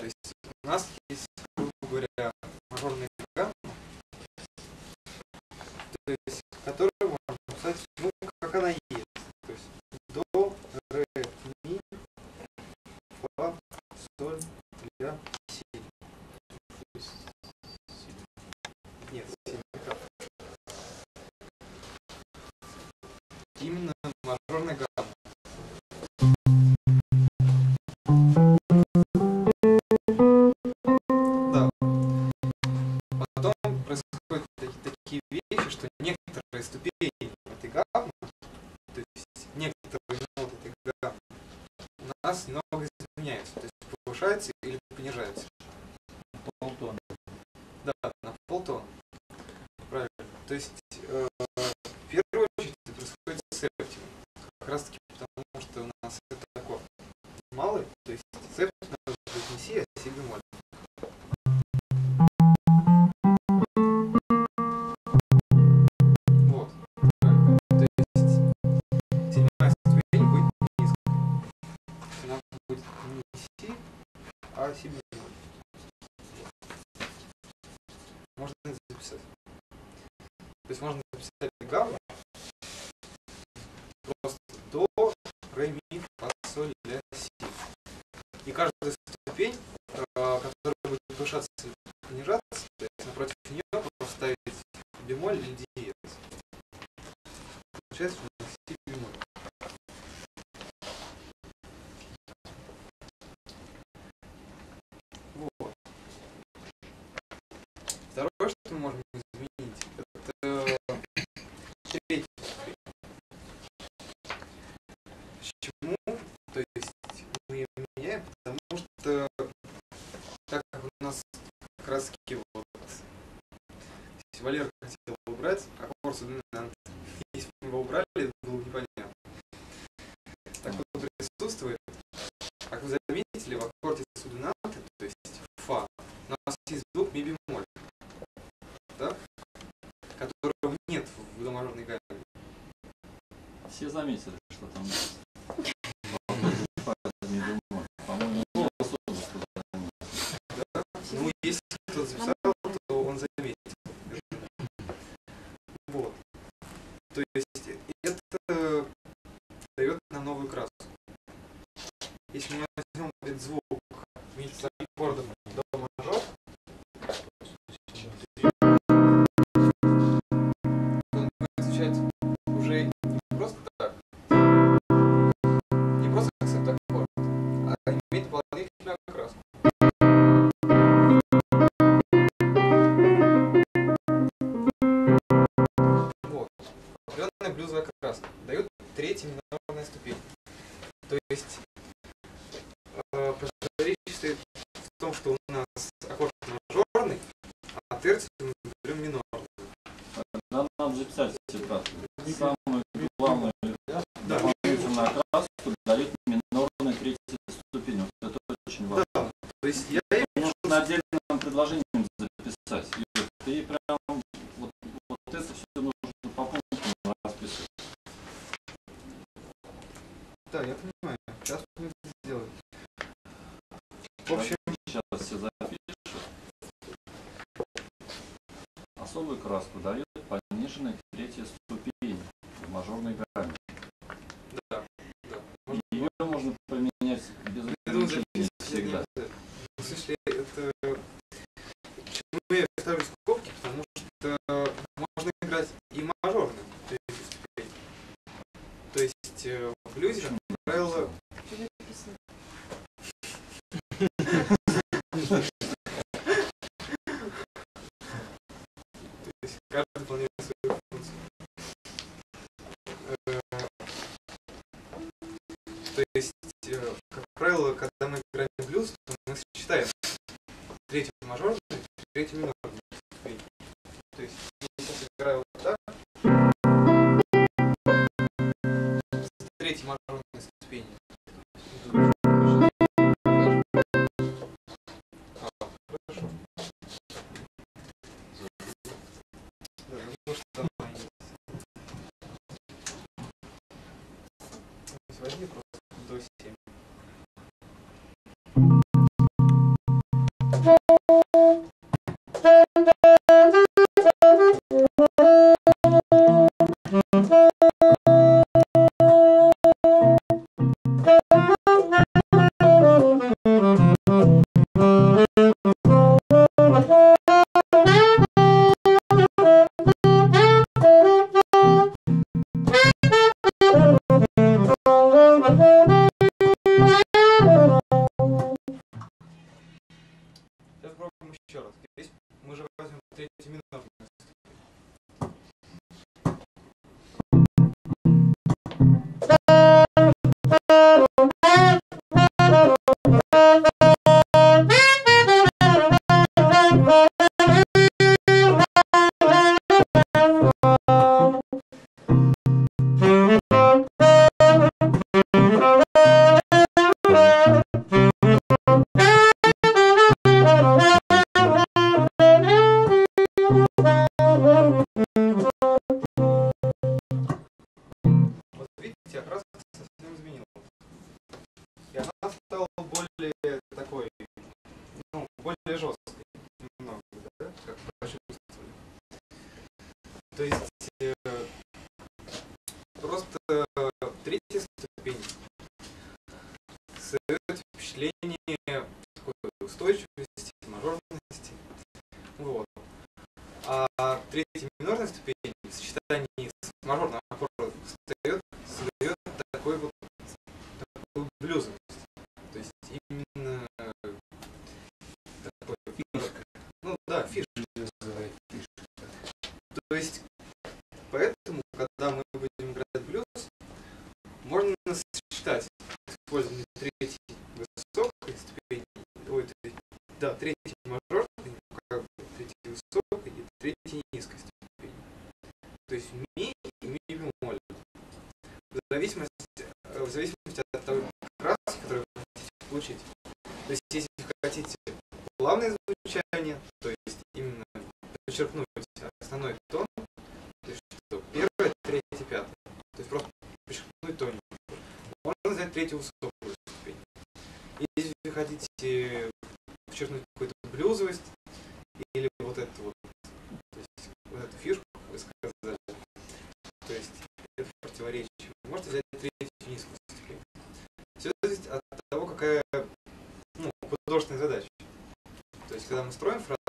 То есть у нас есть, грубо говоря, мажорная гамма, то есть которую можно написать, ну, как она есть. То есть до, ре, ми, фа, соль, ля, си. Нет, си не прав. Именно мажорная гамма. Да. Потом происходят такие вещи, что некоторые ступени этой гаммы, то есть некоторые ноты этой гаммы, у нас немного изменяются, то есть повышаются или понижаются. Полтона. Да, на полтона. Правильно. То есть в первую очередь это происходит с септимом. Как раз таки потому, что у нас это аккорд малый, то есть септим надо быть не си, а си бемоль. Вот. То есть седьмая ступень будет низкой. Она будет не си, а си бемоль. Можно это записать. То есть можно записать гамму просто до, ре, ми, фа, соль, ля, си. И каждая ступень, которая будет повышаться или понижаться, то есть напротив нее поставить бемоль или диез. Получается, что у нас си бемоль. Вот. Второе, что мы можем изменить, это третий ступень. Почему? То есть мы ее меняем, потому что так как у нас как раз таки вот если Валера хотел убрать аккорд субдоминант, если бы мы его убрали, это было бы непонятно. Так вот присутствует, как вы заметили, в аккорде субдоминанта, то есть фа, у нас есть звук ми бемоль, да? Которого нет в домажорной гамме. Все заметили, что там есть. По-моему, Да? Ну, если кто-то записал, то он заметил. Вот. То есть это дает нам новую краску. Если мы возьмем этот звук вместе с аккордом до мажор, он будет звучать уже не просто так, не просто как септаккорд, а имеет дополнительную окраску. Вот. Определенная блюзовая краска дает третья минорная ступень. То есть противоречие стоит в том, что у нас аккорд мажорный, а терций мы берем минорный. надо записать все краски. Самую главную Да. дополнительную окраску дает минорная третья ступень. Вот это очень важно. Да. То есть я Нужно отдельным предложением записать. И прям вот это все нужно по пунктам расписывать. Да, я понимаю. Сейчас мы это сделаем. В общем, Сейчас все запишут. Особую краску дает пониженная третья ступень в мажорной гамме. да. Ее можно применять без ограничений всегда. В смысле, это... Почему я ставлю скобки? Потому что можно играть и мажорную третью ступень. То есть в блюзе, как правило... То есть каждый выполняет свою функцию. То есть, как правило, когда мы играем блюз, то мы сочетаем третью мажорную, третью минорную. То есть, я сейчас играю вот так, с третьей мажорной ступени. Хорошо. Да, ну что она есть. Возьми просто до 7. Сейчас пробуем еще раз. Здесь мы же возьмем третий минорную. Вот видите, окраска совсем изменилась. И она стала более такой, ну, более жесткой. Немного, да? Как почувствовали. То есть просто третья ступень создает впечатление такой устойчивости, мажорности. Вот. А третья минорная ступень в сочетании с мажорным аккордом создает такой вот такую блюзовость. То есть именно такой фишка. Ну да, фишка. То есть поэтому, когда мы будем играть блюз, можно сочетать использование третьей высокой ступени, да, третьей мажорной, как бы третьей высокой и третьей низкой ступени. То есть ми и ми бемоль. В зависимости от той краски, которую вы хотите получить. То есть если вы хотите плавное звучание, то есть именно подчеркнуть основной тон, то есть что первое, третье, пятое. То есть просто подчеркнуть тон. Можно взять третью высокую ступень. И если вы хотите подчеркнуть какую-то блюзовость или вот эту вот, то есть вот эту фишку, как вы сказали, то есть это противоречие, вы можете взять третью низкую ступень. Все зависит от того, какая художественная задача. То есть когда мы строим фразу,